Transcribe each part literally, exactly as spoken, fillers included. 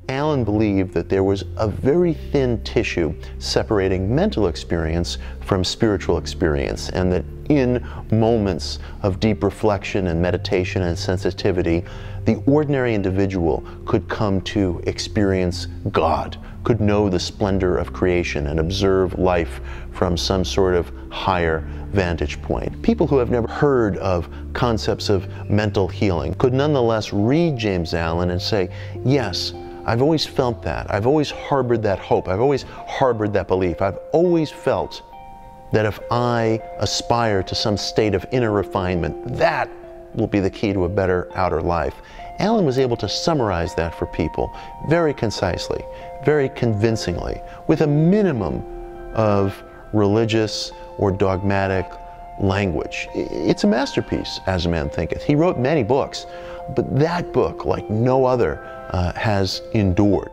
Alan believed that there was a very thin tissue separating mental experience from spiritual experience, and that in moments of deep reflection and meditation and sensitivity, the ordinary individual could come to experience God, could know the splendor of creation and observe life from some sort of higher vantage point. People who have never heard of concepts of mental healing could nonetheless read James Allen and say, yes, I've always felt that. I've always harbored that hope. I've always harbored that belief. I've always felt that if I aspire to some state of inner refinement, that will be the key to a better outer life. Allen was able to summarize that for people very concisely, very convincingly, with a minimum of religious or dogmatic language. It's a masterpiece, As a Man Thinketh. He wrote many books, but that book, like no other, uh, has endured.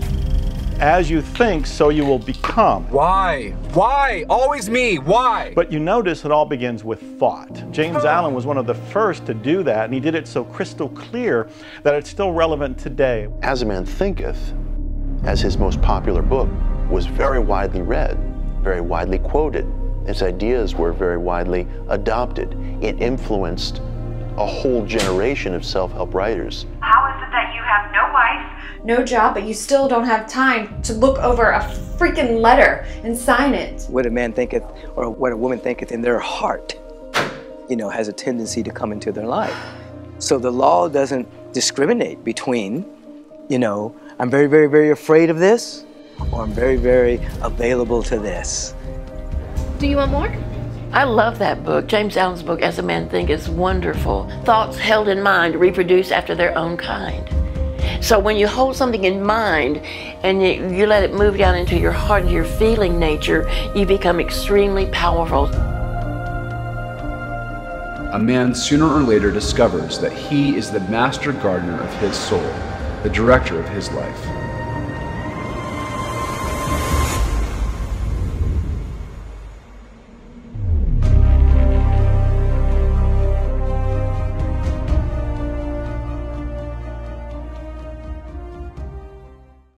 As you think, so you will become. Why? Why? Always me. Why? But you notice it all begins with thought. James Allen was one of the first to do that, and he did it so crystal clear that it's still relevant today. As a Man Thinketh, as his most popular book, was very widely read, very widely quoted. Its ideas were very widely adopted. It influenced a whole generation of self-help writers. How is it that you have no wife, no job, but you still don't have time to look over a freaking letter and sign it? What a man thinketh, or what a woman thinketh in their heart, you know, has a tendency to come into their life. So the law doesn't discriminate between, you know, I'm very, very, very afraid of this, or I'm very, very available to this. Do you want more? I love that book. James Allen's book, As a Man Thinketh, is wonderful. Thoughts held in mind reproduce after their own kind. So when you hold something in mind and you, you let it move down into your heart, into your feeling nature, you become extremely powerful. A man sooner or later discovers that he is the master gardener of his soul, the director of his life.